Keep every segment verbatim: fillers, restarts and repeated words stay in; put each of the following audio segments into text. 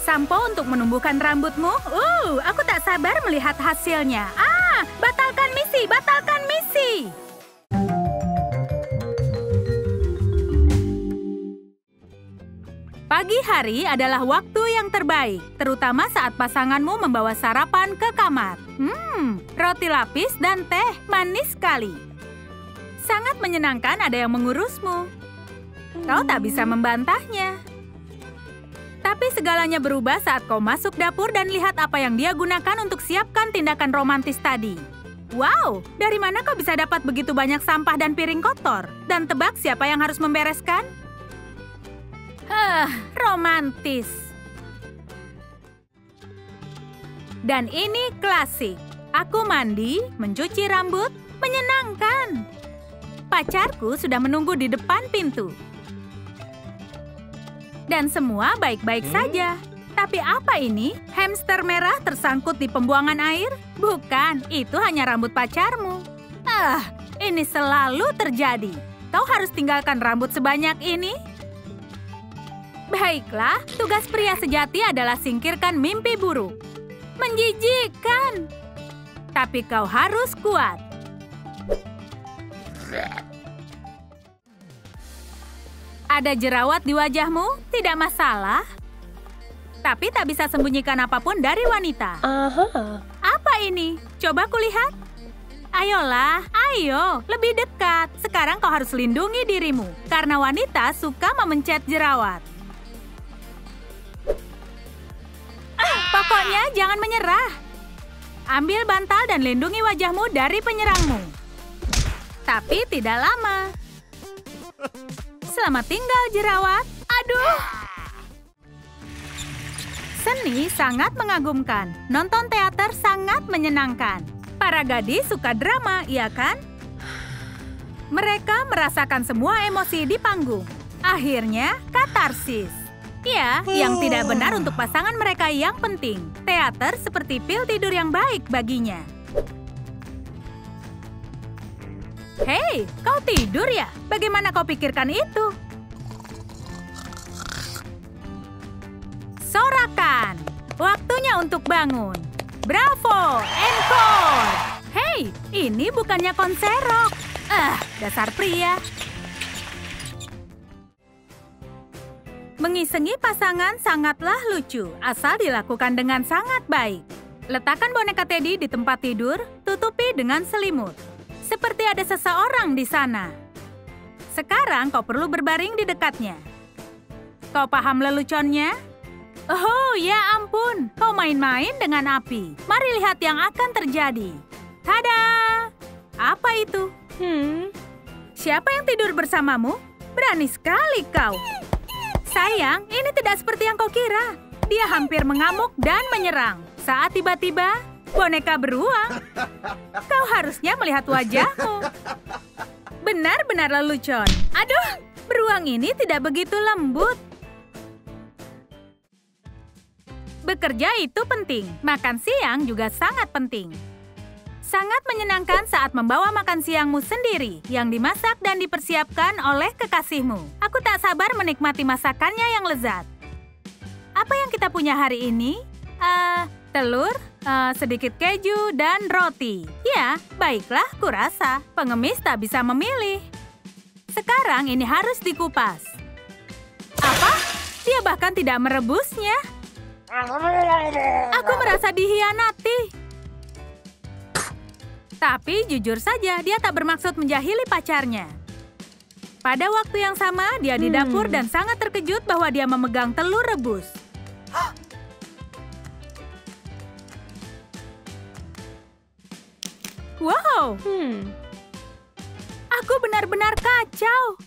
sampo untuk menumbuhkan rambutmu? Uh, aku tak sabar melihat hasilnya. Ah, batalkan misi, batalkan misi. Pagi hari adalah waktu yang terbaik, terutama saat pasanganmu membawa sarapan ke kamar. Hmm, roti lapis dan teh, manis sekali. Sangat menyenangkan ada yang mengurusmu. Kau tak bisa membantahnya. Tapi segalanya berubah saat kau masuk dapur dan lihat apa yang dia gunakan untuk siapkan tindakan romantis tadi. Wow, dari mana kau bisa dapat begitu banyak sampah dan piring kotor? Dan tebak siapa yang harus membereskan? Hah, romantis. Dan ini klasik. Aku mandi, mencuci rambut, menyenangkan. Pacarku sudah menunggu di depan pintu. Dan semua baik-baik saja. Tapi apa ini? Hamster merah tersangkut di pembuangan air? Bukan, itu hanya rambut pacarmu. Ah, ini selalu terjadi. Kau harus tinggalkan rambut sebanyak ini? Baiklah, tugas pria sejati adalah singkirkan mimpi buruk. Menjijikkan. Tapi kau harus kuat. Ada jerawat di wajahmu? Tidak masalah. Tapi tak bisa sembunyikan apapun dari wanita. Aha. Apa ini? Coba kulihat. Ayolah, ayo, lebih dekat. Sekarang kau harus lindungi dirimu. Karena wanita suka memencet jerawat. Pokoknya jangan menyerah. Ambil bantal dan lindungi wajahmu dari penyerangmu. Tapi tidak lama. Selamat tinggal jerawat. Aduh. Seni sangat mengagumkan. Nonton teater sangat menyenangkan. Para gadis suka drama, iya kan? Mereka merasakan semua emosi di panggung. Akhirnya, katarsis. Ya, yang tidak benar untuk pasangan mereka yang penting. Teater seperti pil tidur yang baik baginya. Hei, kau tidur ya? Bagaimana kau pikirkan itu? Sorakan. Waktunya untuk bangun. Bravo, encore. Hei, ini bukannya konser rock. Ah, dasar pria. Mengisengi pasangan sangatlah lucu, asal dilakukan dengan sangat baik. Letakkan boneka Teddy di tempat tidur, tutupi dengan selimut. Seperti ada seseorang di sana. Sekarang kau perlu berbaring di dekatnya. Kau paham leluconnya? Oh, ya ampun, kau main-main dengan api. Mari lihat yang akan terjadi. Tada! Apa itu? Hmm, siapa yang tidur bersamamu? Berani sekali kau. Sayang, ini tidak seperti yang kau kira. Dia hampir mengamuk dan menyerang. Saat tiba-tiba, boneka beruang. Kau harusnya melihat wajahmu. Benar-benar lelucon. Aduh, beruang ini tidak begitu lembut. Bekerja itu penting. Makan siang juga sangat penting. Sangat menyenangkan saat membawa makan siangmu sendiri yang dimasak dan dipersiapkan oleh kekasihmu. Aku tak sabar menikmati masakannya yang lezat. Apa yang kita punya hari ini? Uh, telur, uh, sedikit keju, dan roti. Ya, baiklah, kurasa. Pengemis tak bisa memilih. Sekarang ini harus dikupas. Apa? Dia bahkan tidak merebusnya. Aku merasa dihianati. Tapi jujur saja, dia tak bermaksud menjahili pacarnya. Pada waktu yang sama, dia di dapur dan sangat terkejut bahwa dia memegang telur rebus. Wow! Hmm. Aku benar-benar kacau.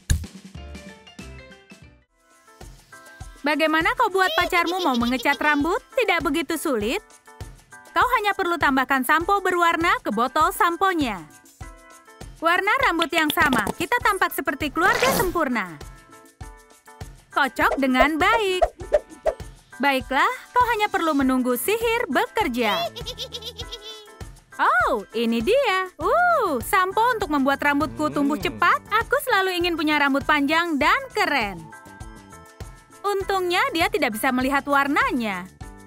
Bagaimana kau buat pacarmu mau mengecat rambut? Tidak begitu sulit. Kau hanya perlu tambahkan sampo berwarna ke botol samponya. Warna rambut yang sama, kita tampak seperti keluarga sempurna. Kocok dengan baik. Baiklah, kau hanya perlu menunggu sihir bekerja. Oh, ini dia. Uh, sampo untuk membuat rambutku tumbuh cepat. Aku selalu ingin punya rambut panjang dan keren. Untungnya dia tidak bisa melihat warnanya.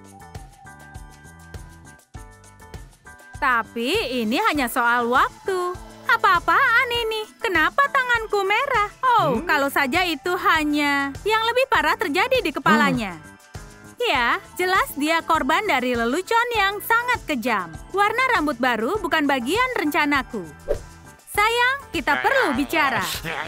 Tapi ini hanya soal waktu. Apa-apaan ini? Kenapa tanganku merah? Oh, hmm? Kalau saja itu hanya yang lebih parah terjadi di kepalanya. Hmm. Ya, jelas dia korban dari lelucon yang sangat kejam. Warna rambut baru bukan bagian rencanaku. Sayang, kita perlu bicara.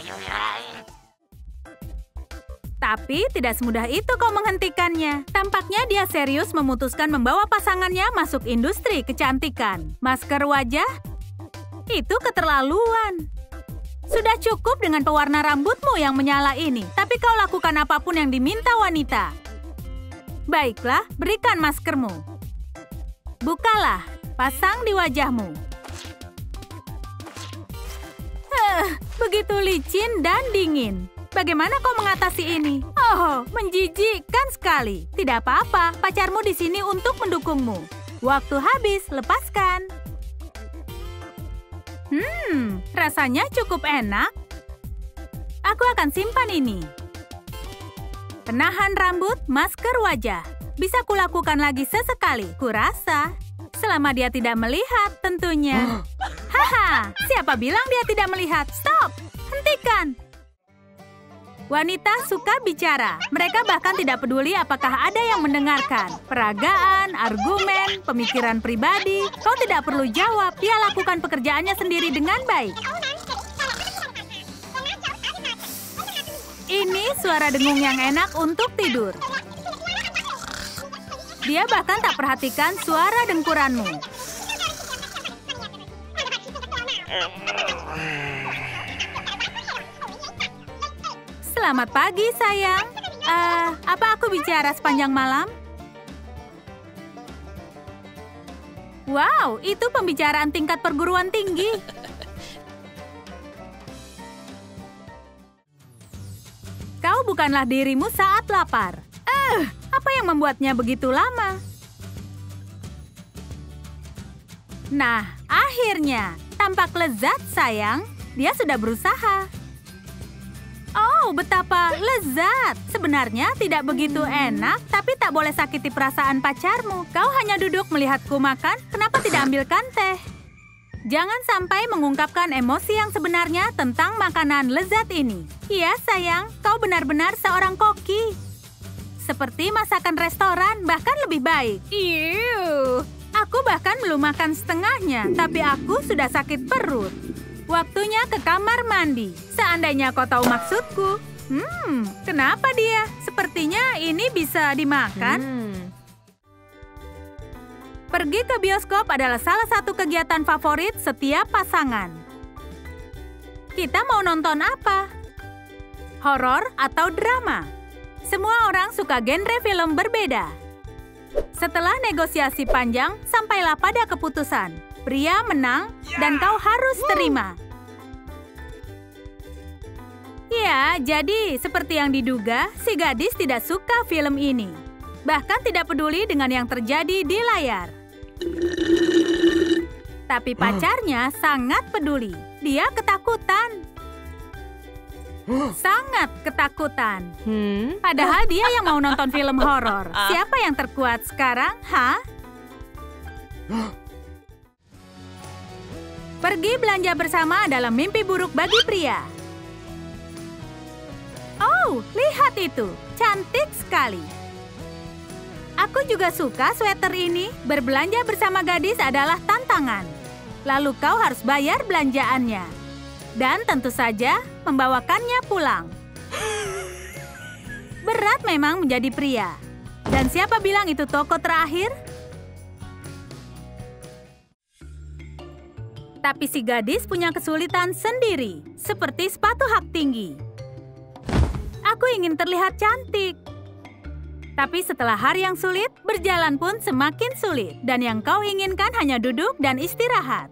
Tapi tidak semudah itu kau menghentikannya. Tampaknya dia serius memutuskan membawa pasangannya masuk industri kecantikan. Masker wajah? Itu keterlaluan. Sudah cukup dengan pewarna rambutmu yang menyala ini. Tapi kau lakukan apapun yang diminta wanita. Baiklah, berikan maskermu. Bukalah, pasang di wajahmu. Huh, begitu licin dan dingin. Bagaimana kau mengatasi ini? Oh, menjijikkan sekali. Tidak apa-apa, pacarmu di sini untuk mendukungmu. Waktu habis, lepaskan. Hmm, rasanya cukup enak. Aku akan simpan ini. Penahan rambut, masker wajah. Bisa kulakukan lagi sesekali, kurasa. Selama dia tidak melihat, tentunya. Haha, siapa bilang dia tidak melihat? Stop, hentikan. Wanita suka bicara. Mereka bahkan tidak peduli apakah ada yang mendengarkan. Peragaan, argumen, pemikiran pribadi. Kau tidak perlu jawab. Dia lakukan pekerjaannya sendiri dengan baik. Ini suara dengung yang enak untuk tidur. Dia bahkan tak perhatikan suara dengkuranmu. Selamat pagi, sayang. Uh, apa aku bicara sepanjang malam? Wow, itu pembicaraan tingkat perguruan tinggi. Kau bukanlah dirimu saat lapar. Eh, uh, apa yang membuatnya begitu lama? Nah, akhirnya. Tampak lezat, sayang. Dia sudah berusaha. Oh, betapa lezat. Sebenarnya tidak begitu enak, tapi tak boleh sakiti perasaan pacarmu. Kau hanya duduk melihatku makan, kenapa tidak ambilkan teh? Jangan sampai mengungkapkan emosi yang sebenarnya tentang makanan lezat ini. Iya, sayang, kau benar-benar seorang koki. Seperti masakan restoran, bahkan lebih baik. Iuh, aku bahkan belum makan setengahnya, tapi aku sudah sakit perut. Waktunya ke kamar mandi. Seandainya kau tahu maksudku. Hmm, kenapa dia? Sepertinya ini bisa dimakan. Hmm. Pergi ke bioskop adalah salah satu kegiatan favorit setiap pasangan. Kita mau nonton apa? Horor atau drama? Semua orang suka genre film berbeda. Setelah negosiasi panjang, sampailah pada keputusan. Pria menang dan kau harus terima. Ya, jadi seperti yang diduga, si gadis tidak suka film ini. Bahkan tidak peduli dengan yang terjadi di layar. Tapi pacarnya sangat peduli. Dia ketakutan. Sangat ketakutan. Padahal dia yang mau nonton film horor. Siapa yang terkuat sekarang, ha? Pergi belanja bersama adalah mimpi buruk bagi pria. Oh, lihat itu. Cantik sekali. Aku juga suka sweater ini. Berbelanja bersama gadis adalah tantangan. Lalu kau harus bayar belanjaannya. Dan tentu saja membawakannya pulang. Berat memang menjadi pria. Dan siapa bilang itu toko terakhir? Tapi si gadis punya kesulitan sendiri, seperti sepatu hak tinggi. Aku ingin terlihat cantik. Tapi setelah hari yang sulit, berjalan pun semakin sulit. Dan yang kau inginkan hanya duduk dan istirahat.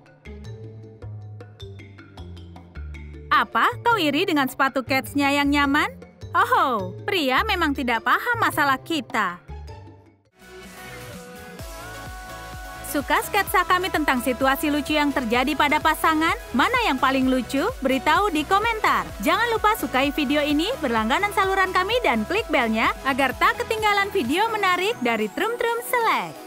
Apa? Kau iri dengan sepatu Keds-nya yang nyaman? Oh, pria memang tidak paham masalah kita. Suka sketsa kami tentang situasi lucu yang terjadi pada pasangan? Mana yang paling lucu? Beritahu di komentar. Jangan lupa sukai video ini, berlangganan saluran kami, dan klik belnya agar tak ketinggalan video menarik dari Trum Trum Select.